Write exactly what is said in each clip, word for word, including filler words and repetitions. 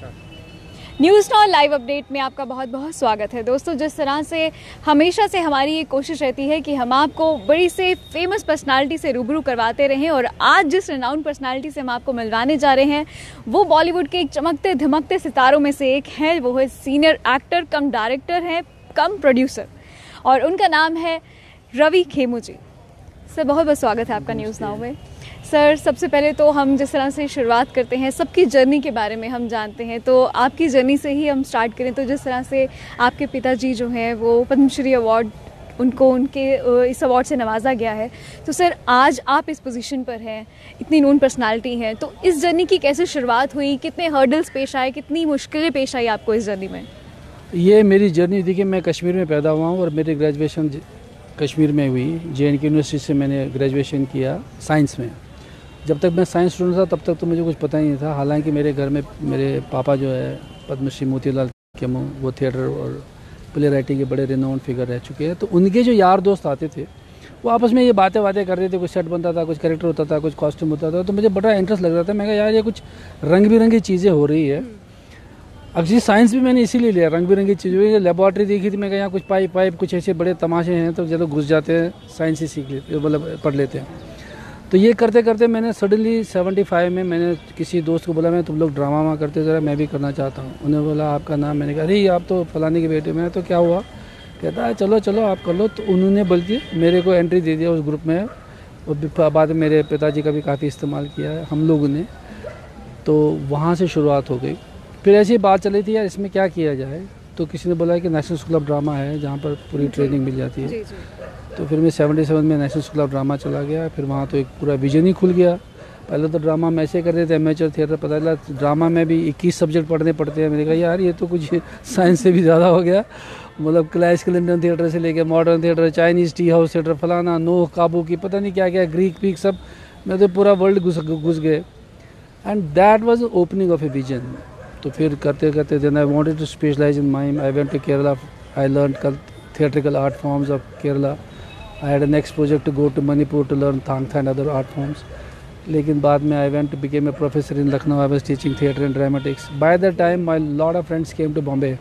नमस्कार। News now live update में आपका बहुत बहुत स्वागत है। दोस्तों, जिस तरह से हमेशा से हमारी ये कोशिश रहती है कि हम आपको बड़ी से फेमस पर्सनालिटी से रूबरू करवाते रहें, और आज जिस रेनाउंड पर्सनालिटी से हम आपको मिलवाने जा रहे हैं वो बॉलीवुड के एक चमकते धमकते सितारों में से एक है। वो है सीनियर एक्टर कम डायरेक्टर हैं कम प्रोड्यूसर, और उनका नाम है रवि खेमू जी। सर, बहुत बहुत स्वागत है आपका न्यूज़ नाउ में। सर, सबसे पहले तो हम जिस तरह से शुरुआत करते हैं, सबकी जर्नी के बारे में हम जानते हैं, तो आपकी जर्नी से ही हम स्टार्ट करें। तो जिस तरह से आपके पिताजी जो हैं वो पद्मश्री अवार्ड, उनको उनके इस अवार्ड से नवाजा गया है, तो सर आज आप इस पोजीशन पर हैं, इतनी नोन पर्सनालिटी हैं, तो इस जर्नी की कैसे शुरुआत हुई, कितने हर्डल्स पेश आए, कितनी मुश्किलें पेश आई आपको इस जर्नी में? ये मेरी जर्नी देखिए, मैं कश्मीर में पैदा हुआ हूँ और मेरी ग्रेजुएशन कश्मीर में हुई। जे एंड के यूनिवर्सिटी से मैंने ग्रेजुएशन किया साइंस में। जब तक मैं साइंस स्टूडेंट था तब तक तो मुझे कुछ पता ही नहीं था। हालांकि मेरे घर में मेरे पापा जो है पद्मश्री मोती लाल केमू, वो थिएटर और प्ले राइटिंग के बड़े रिनाउंड फिगर रह चुके हैं। तो उनके जो यार दोस्त आते थे वो आपस में ये बातें बातें कर रहे थे। कुछ सेट बनता था, कुछ कैरेक्टर होता था, कुछ कॉस्ट्यूम होता था, तो मुझे बड़ा इंटरेस्ट लग रहा था। मैं कहा यार ये कुछ रंग बिरंगी चीज़ें हो रही है। एक्चुअली साइंस भी मैंने इसीलिए लिया, रंग बिरंगी चीज़ें। लेबॉर्ट्री देखी थी, मैं कहा यहाँ कुछ पाइप पाइप कुछ ऐसे बड़े तमाशे हैं, तो जब घुस जाते हैं साइंस ही सीख लेते, मतलब पढ़ लेते हैं। तो ये करते करते मैंने सडनली सेवेंटी फाइव में मैंने किसी दोस्त को बोला मैं तुम लोग ड्रामा वहाँ करते ज़रा मैं भी करना चाहता हूँ। उन्होंने बोला आपका नाम? मैंने कहा अरे आप तो फलाने के बेटे में। तो क्या हुआ? कहता है चलो चलो आप कर लो। तो उन्होंने बल्कि मेरे को एंट्री दे दिया उस ग्रुप में, और बाद में मेरे पिताजी का भी काफ़ी इस्तेमाल किया है हम लोगों ने। तो वहाँ से शुरुआत हो गई। फिर ऐसी बात चली थी यार इसमें क्या किया जाए, तो किसी ने बोला कि नेशनल स्कूल ऑफ ड्रामा है जहाँ पर पूरी ट्रेनिंग मिल जाती है। जी, जी। तो फिर मैं सेवेंटी सेवन में नेशनल स्कूल ऑफ ड्रामा चला गया। फिर वहाँ तो एक पूरा विजन ही खुल गया। पहले तो ड्रामा में ऐसे करते थे एमेचर थिएटर, पता चला ड्रामा में भी इक्कीस सब्जेक्ट पढ़ने पड़ते हैं। मैंने कहा यार ये तो कुछ साइंस से भी ज़्यादा हो गया। मतलब क्लासिकल इंडियन थिएटर से लेके modern theatre, Chinese tea house theatre, फलाना नोह काबू की पता नहीं क्या क्या, ग्रीक पीक, सब मैं तो पूरा वर्ल्ड घुस घुस गए। And that was opening of a vision. तो फिर करते करते then I wanted to specialise in mime. I went to Kerala, I learn theatrical art forms of Kerala. I had a next project to go to Manipur to learn Thangtha and other art forms. लेकिन बाद में I went to became a professor in Lucknow. I was teaching theatre and dramatics. By that time, my lot of friends came to Bombay,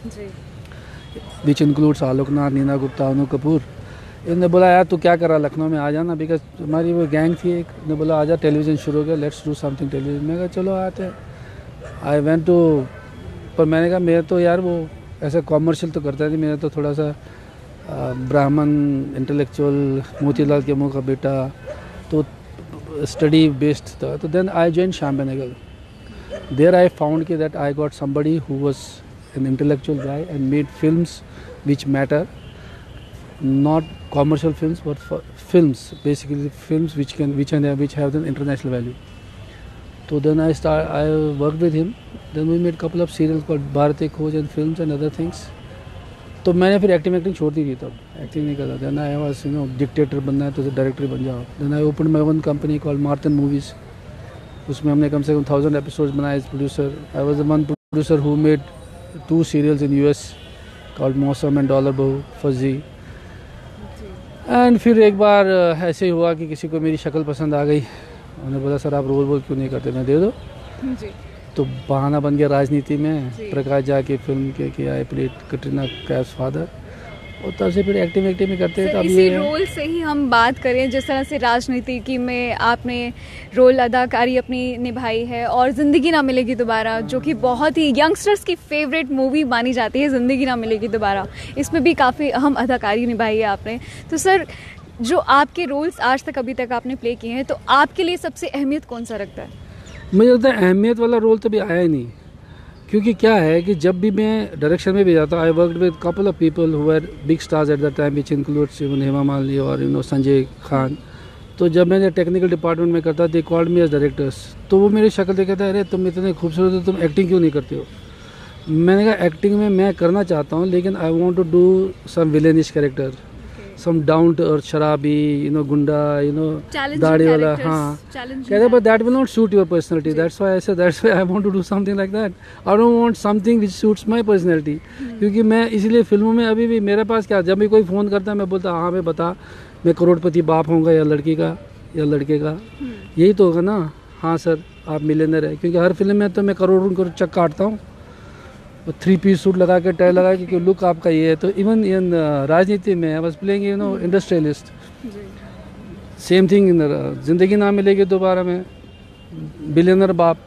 which includes Aloknath, Neena Gupta, Anu Kapoor. इन्होंने बोला यार तू क्या कर रहा लखनऊ में, आ जाना, because हमारी वो गैंग थी एक। इन्होंने बोला आजा टेलीविज़न शुरू हो गया, लेट्स डू समथिंग टेलीविज़न। मैं कहा चलो आते हैं। आई वेंट टू, पर मैंने कहा मैं तो यार वो ऐसा कॉमर्शियल तो करता नहीं, मेरा तो थोड़ा सा ब्राह्मण इंटेलेक्चुअल मोतीलाल केमू का बेटा, तो स्टडी बेस्ड था। तो then I join Shyam Benegal. There I found कि that I got somebody who was an intellectual guy and made films which matter, not commercial films but films, basically films which can which and which have the international value. So then I start, I worked with him. Then we made couple of serials called Bharati Khoj and films and other things. तो मैंने फिर acting acting छोड़ दी थी, तब acting नहीं करता। Then I was, you know, dictator बनना है तो डायरेक्टर बन जाओ। Then I opened my own company called Martin Movies. उसमें हमने कम से कम थाउजेंड एपिसोड्स बनाए as producer. I was the one producer who made two serials in U S called Mausam and Dollar Bahu फजी। एंड फिर एक बार ऐसे ही हुआ कि किसी को मेरी शक्ल पसंद आ गई। उन्होंने बोला सर आप रोल वोल क्यों नहीं करते, मैं दे दो जी। तो बहाना बन गया राजनीति में, प्रकाश झा की फिल्म के कि I played Katrina Kaif's father, और तब से फिर एक्टिंग एक्टिंग में करते हैं। तब इसी रोल से ही हम बात करें, जिस तरह से राजनीति की में आपने रोल अदाकारी अपनी निभाई है, और ज़िंदगी ना मिलेगी दोबारा जो कि बहुत ही यंगस्टर्स की फेवरेट मूवी मानी जाती है, ज़िंदगी ना मिलेगी दोबारा, इसमें भी काफ़ी अहम अदाकारी निभाई है आपने। तो सर जो आपके रोल्स आज तक अभी तक आपने प्ले किए हैं, तो आपके लिए सबसे अहमियत कौन सा रखता है? मुझे लगता है अहमियत वाला रोल तो भी आया ही नहीं, क्योंकि क्या है कि जब भी मैं डायरेक्शन में भी जाता हूँ, I worked with couple of people who were big stars at the time, which includes even Hema Malini और यू नो संजय खान। तो जब मैंने टेक्निकल डिपार्टमेंट में करता, they called me as directors. तो वो मेरी शक्ल देखे थे, अरे तुम इतने खूबसूरत हो, तुम एक्टिंग क्यों नहीं करते हो? मैंने कहा एक्टिंग में मैं करना चाहता हूँ, लेकिन I want to do some villainish character, some down to earth शराबी, you know, गुंडा, you know, दाढ़ी वाला, हाँ, कहते but that will not suit your personality. That's why I said that's why I want to do something like that. I don't want something which suits my personality. क्योंकि मैं इसीलिए फिल्मों में अभी भी मेरे पास क्या, जब भी कोई फ़ोन करता है मैं बोलता हाँ मैं बता, मैं करोड़पति बाप होऊंगा या लड़की का या लड़के का, यही तो होगा ना, हाँ सर आप मिलियनर है, क्योंकि हर फिल्म में तो मैं करोड़ों करोड़ चक काटता हूँ, थ्री पीस सूट लगा के टाई लगा के, लुक आपका ये है। तो इवन इन राजनीति में I was playing you know industrialist, same thing in Zindagi Na मिलेगी दोबारा में बिलियनर बाप,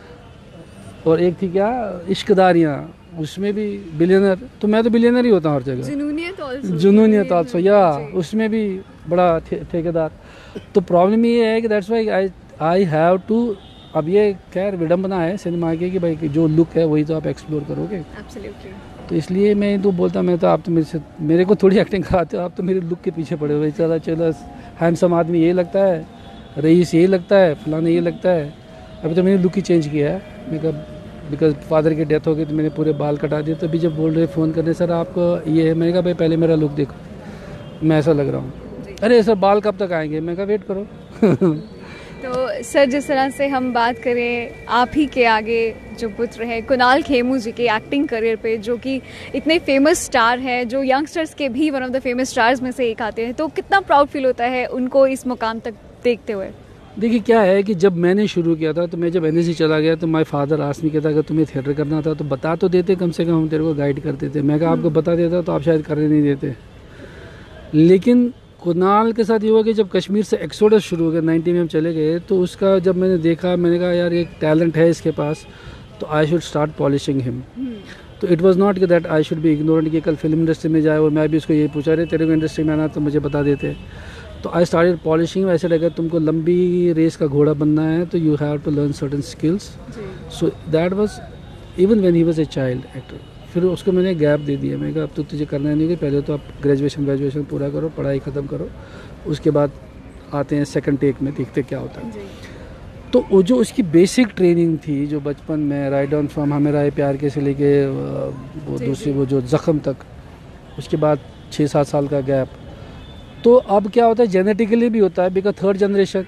और एक थी क्या इश्कदारियाँ, उसमें भी बिलियनर। तो मैं तो बिलियनर ही होता हूँ हर जगह। जुनूनियत आल्सो, जुनूनियत आल्सो या उसमें भी बड़ा ठेकेदार। तो प्रॉब्लम ये है कि that's why I I have to, अब ये खैर विडम्बना है सिनेमा की कि भाई जो लुक है वही तो आप एक्सप्लोर करोगे। Absolutely. तो इसलिए मैं तो बोलता, मैं तो आप तो मेरे से मेरे को थोड़ी एक्टिंग कराते हो, आप तो मेरे लुक के पीछे पड़े हो। चला चलो हैंडसम आदमी यही लगता है, रईस यही लगता है, फलाना ये लगता है। अभी तो मैंने लुक ही चेंज किया है, मैं कहा बिकॉज फादर की डेथ हो गई तो मैंने पूरे बाल कटा दिए। तो अभी जब बोल रहे फ़ोन करने सर आपको ये है, मैंने कहा भाई पहले मेरा लुक देखो, मैं ऐसा लग रहा हूँ। अरे सर बाल कब तक आएंगे, मैं कहा वेट करो। तो सर जिस तरह से हम बात करें आप ही के आगे जो पुत्र है कुणाल खेमू जी के एक्टिंग करियर पे, जो कि इतने फेमस स्टार है, जो यंगस्टर्स के भी one of the famous stars में से एक आते हैं, तो कितना प्राउड फील होता है उनको इस मुकाम तक देखते हुए? देखिए क्या है कि जब मैंने शुरू किया था, तो मैं जब एनएससी चला गया तो माय फादर आस्क मी कहता अगर तुम्हें थिएटर करना था तो बता तो देते, कम से कम हम तेरे को गाइड करते थे। मैं कहा आपको बता देता तो आप शायद करने नहीं देते। लेकिन कुणाल के साथ ये हुआ कि जब कश्मीर से एक्सोडस शुरू हो गया, नाइन्टी में हम चले गए, तो उसका जब मैंने देखा, मैंने कहा यार एक टैलेंट है इसके पास, तो I should start polishing him. तो इट वाज नॉट कि that I should be ignorant कि कल फिल्म इंडस्ट्री में जाए। और मैं भी उसको यही पूछा रहे तेरे को इंडस्ट्री में आना तो मुझे बता देते। तो आई स्टार्टेड पॉलिशिंग। ऐसे लगा तुमको लंबी रेस का घोड़ा बनना है तो you have to learn certain skills. So that was even when he was a child actor. फिर उसको मैंने गैप दे दिया, मैंने कहा अब तो तुझे करना नहीं कि पहले तो आप ग्रेजुएशन ग्रेजुएशन पूरा करो, पढ़ाई ख़त्म करो, उसके बाद आते हैं सेकंड टेक में, देखते क्या होता है। तो वो जो उसकी बेसिक ट्रेनिंग थी जो बचपन में राइट डाउन फ्रॉम हमें राय प्यार के से लेके वो दूसरी वो जो ज़ख्म तक, उसके बाद छः सात साल का गैप। तो अब क्या होता है जेनेटिकली भी होता है, because third generation.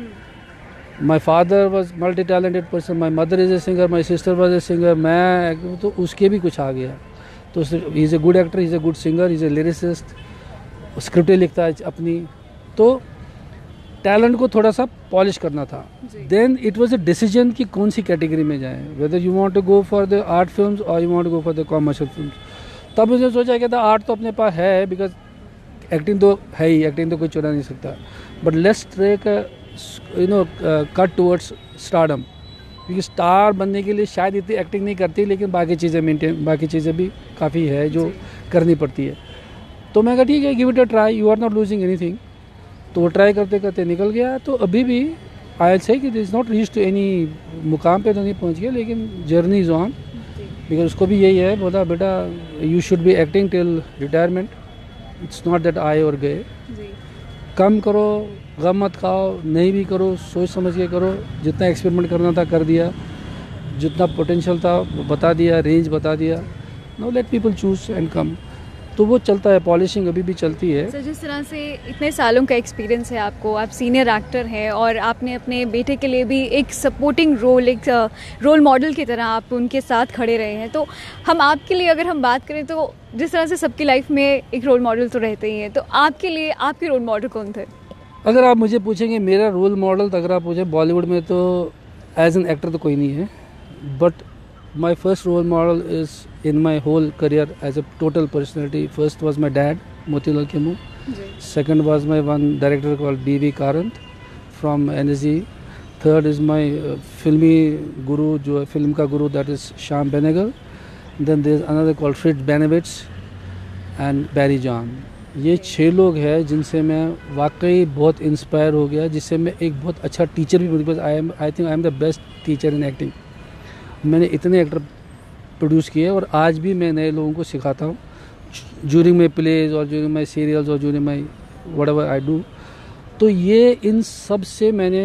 My father was multi talented person, my mother is a singer, my sister was a singer, मैं तो उसके भी कुछ आ गया। तो he is a good actor, he is a good singer, he is a lyricist, स्क्रिप्टें लिखता है अपनी। तो टैलेंट को थोड़ा सा पॉलिश करना था। Then it was a decision कि कौन सी कैटेगरी में जाएं, whether you want to go for the art films और you want to go for the commercial films. तब मुझे सोचा कि था आर्ट तो अपने पास है, बिकॉज एक्टिंग तो है ही, एक्टिंग तो कोई चुरा नहीं सकता, but let's take you know cut towards stardom, क्योंकि स्टार बनने के लिए शायद इतनी एक्टिंग नहीं करती, लेकिन बाकी चीज़ें मेंटेन बाकी चीज़ें भी काफ़ी है जो करनी पड़ती है। तो मैं कहा ठीक है, give it a try, you are not losing anything. तो वो ट्राई करते करते निकल गया। तो अभी भी आई से कि is not reach to any मुकाम पे तो नहीं पहुंच गया, लेकिन जर्नी इज़ ऑन। बिकॉज उसको भी यही है, बोला बेटा you should be acting till retirement, it's not that आए और गए। कम करो, गम मत खाओ, नहीं भी करो सोच समझ के करो। जितना एक्सपेरिमेंट करना था कर दिया, जितना पोटेंशियल था बता दिया, रेंज बता दिया। No let people choose and come. तो वो चलता है, पॉलिशिंग अभी भी चलती है। सर जिस तरह से इतने सालों का एक्सपीरियंस है आपको, आप सीनियर एक्टर हैं और आपने अपने बेटे के लिए भी एक सपोर्टिंग रोल, एक रोल मॉडल की तरह आप उनके साथ खड़े रहे हैं। तो हम आपके लिए अगर हम बात करें तो जिस तरह से सबकी लाइफ में एक रोल मॉडल तो रहते ही हैं, तो आपके लिए आपके रोल मॉडल कौन थे? अगर आप मुझे पूछेंगे मेरा रोल मॉडल, तो अगर आप पूछे बॉलीवुड में तो एज एन एक्टर तो कोई नहीं है, but my first role model is in my whole career as a total personality. First was my dad, Moti Lal Kemmu. Second was my one director called B V Karant from N S G. Third is my uh, filmy guru, जो film का guru, that is Sham Benegal. Then there is another called Fritz Benevitz and Barry John. ये छः लोग हैं जिनसे मैं वाकई बहुत इंस्पायर हो गया, जिससे मैं एक बहुत अच्छा टीचर भी, because I am I think I am the best teacher in acting. मैंने इतने एक्टर प्रोड्यूस किए और आज भी मैं नए लोगों को सिखाता हूँ ज्यूरिंग माई प्लेज और ज्यूरिंग माई सीरियल्स और during my whatever I do. तो ये इन सब से मैंने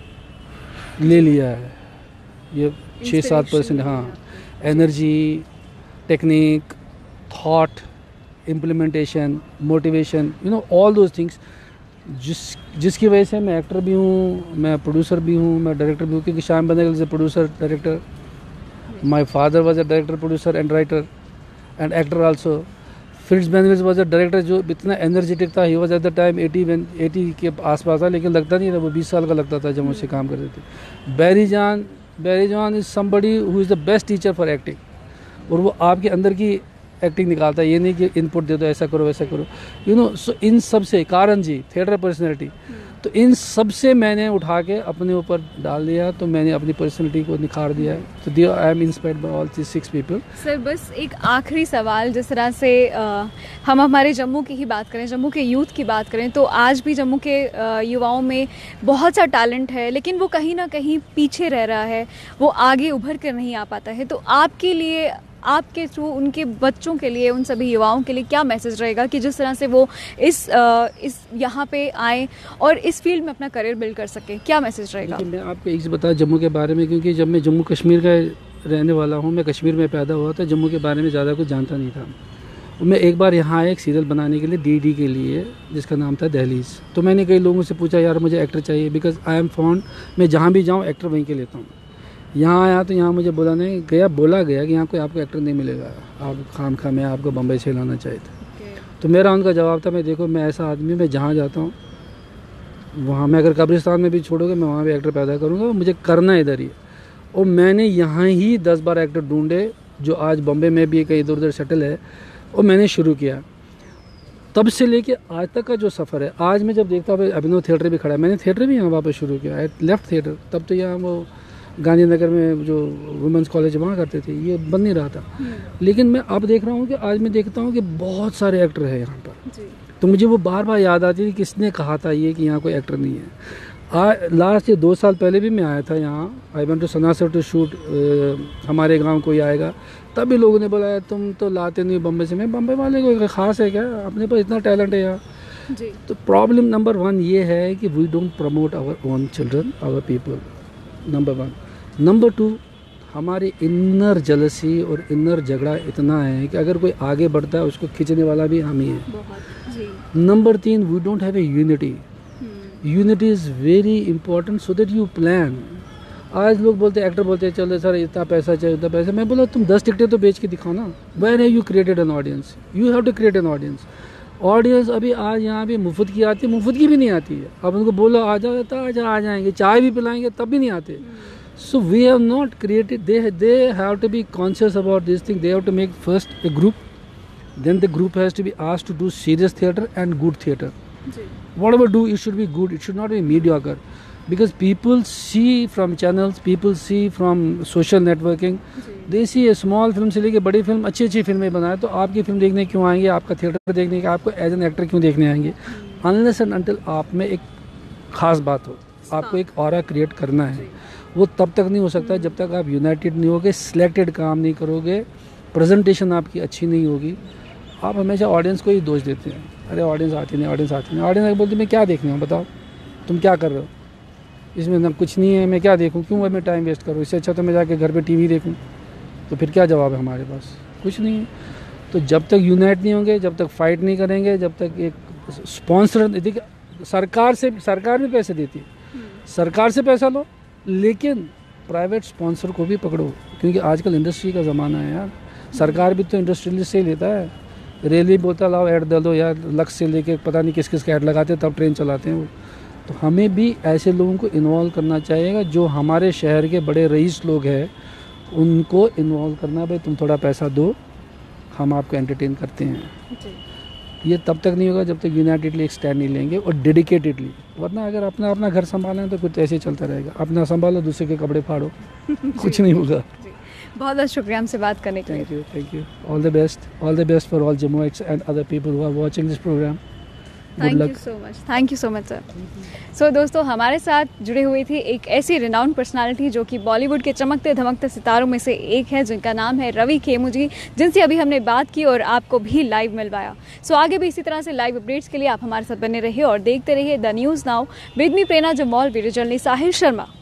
ले लिया है ये छः सात परसेंट। हाँ, energy, technique, thought, implementation, motivation, you know all those things, जिस जिसकी वजह से मैं एक्टर भी हूँ, मैं प्रोड्यूसर भी हूँ, मैं डायरेक्टर भी हूँ। क्योंकि Shyam Benegal is a producer director, my father was a director producer and writer and actor also. फिट्स बेनिफिट्स वाज अ डायरेक्टर जो इतना एनर्जेटिक था, he was at the time eighty eighty के आसपास था, लेकिन लगता नहीं था, वो बीस साल का लगता था जब मुझसे काम करते थे। बैरी John Barry John is somebody who is the best teacher for acting, और वो आपके अंदर की एक्टिंग निकालता है, ये नहीं कि इनपुट दे दो ऐसा करो वैसा करो, यू नो। सो इन सब से कारण जी थिएटर पर्सनैलिटी, तो इन सब से मैंने उठा के अपने ऊपर डाल दिया, तो मैंने अपनी पर्सनैलिटी को निखार दिया है। तो this I am inspired by all this six people. Sir बस एक आखिरी सवाल, जिस तरह से आ, हम हमारे जम्मू की ही बात करें, जम्मू के यूथ की बात करें, तो आज भी जम्मू के आ, युवाओं में बहुत सा टैलेंट है, लेकिन वो कहीं ना कहीं पीछे रह रहा है, वो आगे उभर कर नहीं आ पाता है। तो आपके लिए, आपके थ्रू उनके बच्चों के लिए, उन सभी युवाओं के लिए क्या मैसेज रहेगा कि जिस तरह से वो इस आ, इस यहाँ पे आए और इस फील्ड में अपना करियर बिल्ड कर सकें, क्या मैसेज रहेगा? मैं आपको एक चीज़ बता जम्मू के बारे में, क्योंकि जब मैं जम्मू कश्मीर का रहने वाला हूँ, मैं कश्मीर में पैदा हुआ था, जम्मू के बारे में ज़्यादा कुछ जानता नहीं था। मैं एक बार यहाँ आया एक सीरियल बनाने के लिए डी डी के लिए, जिसका नाम था दहलीज। तो मैंने कई लोगों से पूछा यार मुझे एक्टर चाहिए, बिकॉज आई एम फॉन्ड, मैं जहाँ भी जाऊँ एक्टर वहीं के लेता हूँ। यहाँ आया तो यहाँ मुझे बोला नहीं गया बोला गया कि यहाँ कोई आपको एक्टर नहीं मिलेगा, आप खाम खा में आपको बम्बई से लाना चाहिए था। okay. तो मेरा उनका जवाब था, मैं देखो मैं ऐसा आदमी, मैं जहाँ जाता हूँ वहाँ, मैं अगर कब्रिस्तान में भी छोड़ोगे मैं वहाँ भी एक्टर पैदा करूँगा, मुझे करना इधर ही। और मैंने यहाँ ही दस बार एक्टर ढूंढे, जो आज बम्बे में भी कहीं इधर उधर सेटल है, और मैंने शुरू किया। तब से लेके आज तक का जो सफ़र है, आज मैं जब देखता हूँ अभिनव थिएटर भी खड़ा है, मैंने थिएटर भी यहाँ वापस शुरू किया, लेफ्ट थिएटर। तब तो यहाँ वो गांधीनगर में जो वुमेंस कॉलेज वहाँ करते थे, ये बन नहीं रहा था। लेकिन मैं अब देख रहा हूँ कि आज मैं देखता हूँ कि बहुत सारे एक्टर हैं यहाँ पर। तो मुझे वो बार बार याद आती थी किसने कहा था ये कि यहाँ कोई एक्टर नहीं है। आ, लास्ट ये दो साल पहले भी मैं आया था यहाँ, I went to Sanasar to shoot हमारे गांव कोई आएगा, तब भी लोगों ने बोला तुम तो लाते नहीं बम्बई से। मैं बम्बई वाले कोई ख़ास है क्या, अपने पास इतना टैलेंट है यहाँ। तो प्रॉब्लम नंबर वन ये है कि we don't promote our own children, our people, number one. Number two, हमारी इनर जलसी और इनर झगड़ा इतना है कि अगर कोई आगे बढ़ता है उसको खींचने वाला भी हम ही है। नंबर तीन, we don't have a unity. Unity is very important so that you plan. आज लोग बोलते हैं, एक्टर बोलते हैं चलो सर इतना पैसा चाहिए इतना पैसा, मैं बोला तुम दस टिकटें तो बेच के दिखाओ ना। Where have you created an audience, you have to create an audience. Audience अभी आज यहाँ भी मुफ्त की आती है, मुफ्त की भी नहीं आती है। अब उनको बोलो आ जाओ तो आ जा आ जाएंगे, चाय भी पिलाएंगे तब भी नहीं आते। So we have not created, they they have to be conscious about this thing. They have to make first a group, then the group has to be asked to do serious theatre and good theatre. Whatever do, it should be good, it should not be mediocre. Because people see from channels, people see from social networking, they see a small film से लेके बड़ी film, अच्छी अच्छी फिल्में बनाए, तो आपकी film देखने क्यों आएंगे, आपका थिएटर देखने का, आपको एज एन एक्टर क्यों देखने आएंगे? Unless and until आप में एक खास बात हो, आपको एक ऑरा क्रिएट करना है, वो तब तक नहीं हो सकता जब तक आप यूनाइटेड नहीं होगे, सिलेक्टेड काम नहीं करोगे, प्रेजेंटेशन आपकी अच्छी नहीं होगी। आप हमेशा ऑडियंस को ही दोष देते हैं, अरे ऑडियंस आती नहीं, ऑडियंस आती नहीं। ऑडियंस बोलती मैं क्या देखने हूँ, बताओ तुम क्या कर रहे हो, इसमें ना कुछ नहीं है, मैं क्या देखूँ, क्यों मैं टाइम वेस्ट करूँ, इससे अच्छा तो मैं जाके घर पे टीवी देखूँ। तो फिर क्या जवाब है हमारे पास? कुछ नहीं है। तो जब तक यूनाइट नहीं होंगे, जब तक फाइट नहीं करेंगे, जब तक एक स्पॉन्सर, देखिए सरकार से, सरकार भी पैसे देती है, सरकार से पैसा लो, लेकिन प्राइवेट स्पॉन्सर को भी पकड़ो, क्योंकि आजकल इंडस्ट्री का ज़माना है यार। सरकार भी तो इंडस्ट्रियलिस्ट से ही लेता है। रेलवे बोलता लाओ ऐड दे दो यार, लक्स से लेके पता नहीं किस किस का ऐड लगाते हैं, तब ट्रेन चलाते हैं वो। तो हमें भी ऐसे लोगों को इन्वॉल्व करना चाहिएगा, जो हमारे शहर के बड़े रईस लोग हैं उनको इन्वॉल्व करना। भाई तुम थोड़ा पैसा दो, हम आपको एंटरटेन करते हैं। ये तब तक नहीं होगा जब तक यूनाइटेडली एक स्टैंड नहीं लेंगे और डेडिकेटेडली। वरना अगर अपना अपना घर संभालें तो कुछ ऐसे चलता रहेगा, अपना संभालो दूसरे के कपड़े फाड़ो कुछ नहीं होगा। बहुत बहुत शुक्रिया हमसे बात करने के लिए। Thank you thank you all the best all the best for all Jammuites and other people who are watching this programme. Thank you so much thank you so much sir. So दोस्तों, हमारे साथ जुड़े हुए थे एक ऐसी रिनाउंड पर्सनालिटी जो कि बॉलीवुड के चमकते धमकते सितारों में से एक है, जिनका नाम है रवि खेमू जी, जिनसे अभी हमने बात की और आपको भी लाइव मिलवाया। सो आगे भी इसी तरह से लाइव अपडेट्स के लिए आप हमारे साथ बने रहिए और देखते रहिए the news now. With me Prerna Jamwal, video journalist Sahil Sharma.